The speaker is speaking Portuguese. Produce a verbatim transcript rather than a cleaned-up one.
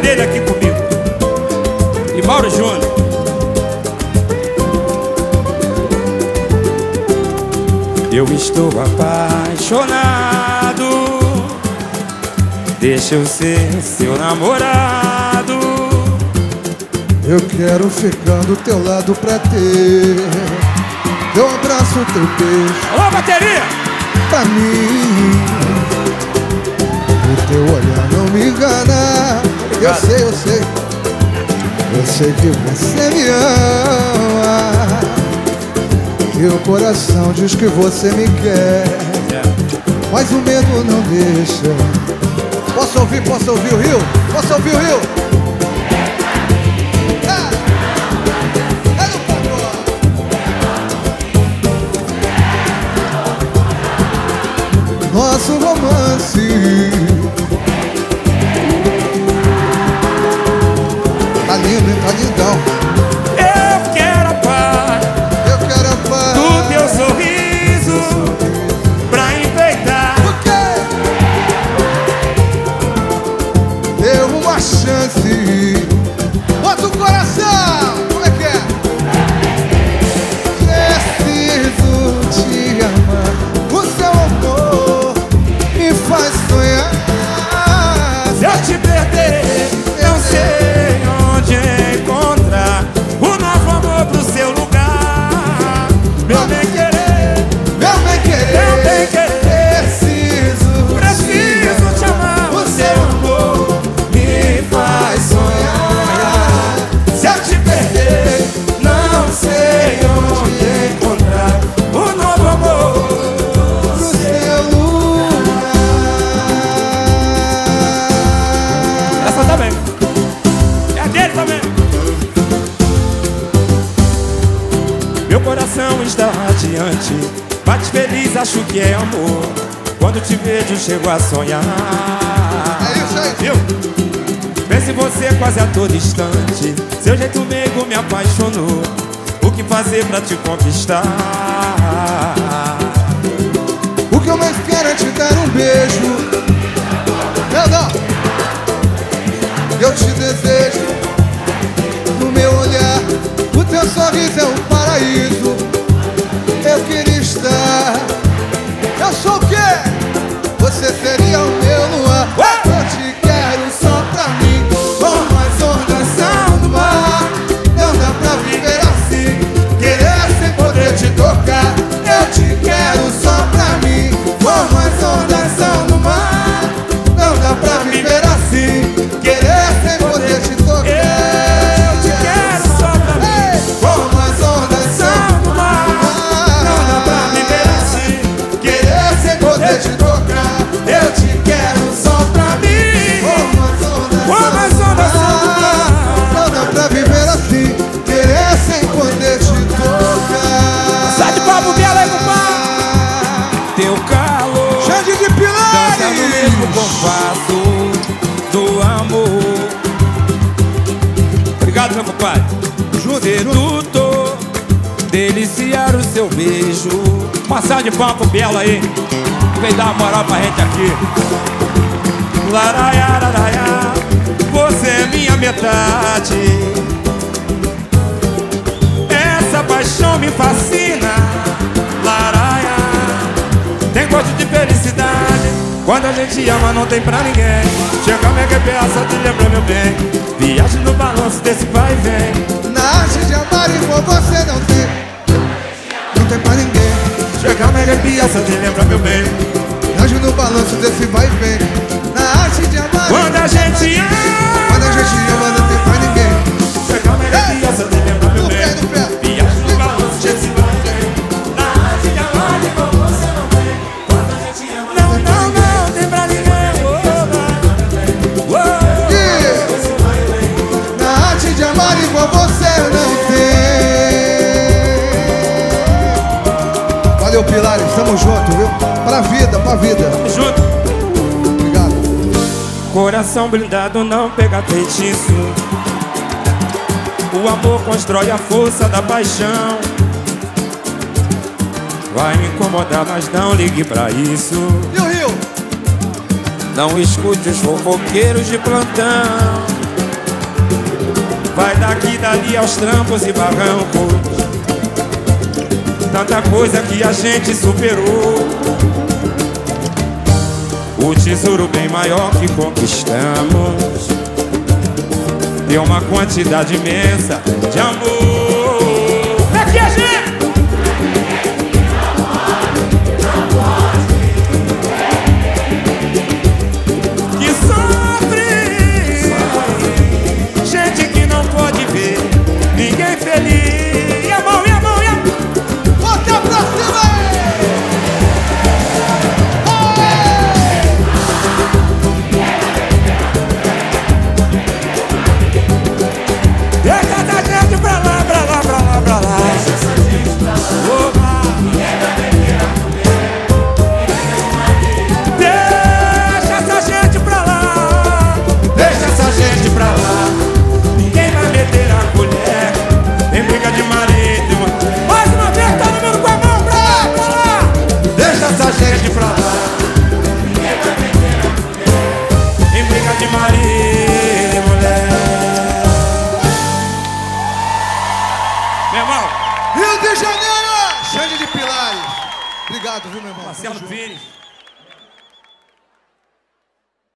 dele aqui comigo. E Mauro Júnior. Eu estou apaixonado, deixa eu ser seu namorado. Eu quero ficar do teu lado pra ter teu abraço, teu beijo. Alô, bateria! Pra mim, o teu olhar não me engana. Eu sei, eu sei, eu sei que você me ama. E o coração diz que você me quer, mas o medo não deixa. Posso ouvir, posso ouvir o Rio? Posso ouvir o Rio? Ah! É no pagode. Nosso romance tá lindo, hein? Tá lindão. Eu quero a paz, Eu quero a paz do teu sorriso pra enfeitar. O quê? Deu uma chance. Bota o coração. Como é que é? Preciso te amar. O seu amor me faz sonhar. Se eu te perder, não sei onde encontrar o novo amor pro seu lugar. Meu bem querer, Meu bem querer, meu bem querer, preciso, preciso te amar. O seu amor me faz sonhar. Se eu te perder, não sei onde encontrar o novo amor Pro seu lugar. Essa também. É a dele também. Meu coração está radiante, bate feliz, acho que é amor. Quando te vejo, chego a sonhar. É isso aí. Viu? Penso em você quase a todo instante. Seu jeito meigo me apaixonou. O que fazer pra te conquistar? O que eu mais quero é te dar um beijo. Meu Deus, eu te desejo. No meu olhar, o teu sorriso é um paraíso. Eu queria estar. Eu sou o quê? Você seria o meu luar. Eu te quero só pra mim, como as ondas são do mar. Não dá pra viver assim, querer sem poder te tocar. Eu te quero só pra mim, como as ondas são do mar. Não dá pra viver assim, querer sem poder te tocar. Eu te quero só pra mim, Ei, como as ondas são do mar. Não dá pra viver assim, querer sem poder te tocar. eu te quero só pra mim. Como as ondas Como as ondas são do mar. Não dá pra viver assim, querer sem poder te tocar. Sai de papo, Bela aí, compadre. Teu calor, Xande de dança no mesmo Pilares. compasso do amor. Obrigado, meu compadre. Sedutor, deliciar o seu beijo. Uma salva de palmas pro Bela aí, que vem dar uma moral pra gente aqui. Laraia, laraia, você é minha metade. Essa paixão me fascina. Laraia, tem gosto de felicidade. Quando a gente ama não tem pra ninguém. Chega mega peça de lembrar meu bem. Viagem no balanço desse vai e vem. Na arte de amar igual você não tem. Não tem pra ninguém. Chega mega peça de lembrar meu bem. Anjo no balanço desse vai e vem. Na arte de amar Quando a gente ama, Quando a gente ama não tem pra ninguém. chega mega peça de lembrar meu No pé, bem. no pé. Viagem no balanço desse vai e vem. Na arte de amar igual você não tem. Quando a gente ama não, não, não tem pra ninguém. Oh, oh, oh. Na arte de amar igual você não tem. Valeu, Pilares, tamo junto, viu? Pra vida, pra vida. Junto. Obrigado. Coração blindado não pega feitiço. O amor constrói a força da paixão. Vai me incomodar, mas não ligue pra isso. E o Rio? Não escute os fofoqueiros de plantão. vai daqui e dali aos trampos e barrancos. Tanta coisa que a gente superou. O tesouro bem maior que conquistamos deu uma quantidade imensa de amor. Aqui a gente que sofre, gente que não pode ver ninguém feliz. E a mão, e a mão, e a mão. Bota pra cima! Deixa essa gente pra lá, pra lá, pra lá, pra lá. Deixa essa gente pra lá. Opa. Ninguém vai beber a colher. Deixa essa gente pra lá. Deixa essa gente pra lá. Ninguém vai meter a colher. Tem briga de marido e mulher. Mais uma vez, todo mundo com a mão pra lá, pra lá. Deixa essa gente pra lá. Ninguém vai beber a colher. Tem briga de marido e mulher. Meu irmão, Rio de Janeiro! Xande de Pilares. Obrigado, viu, meu irmão? Marcelo Tamo junto. Pires.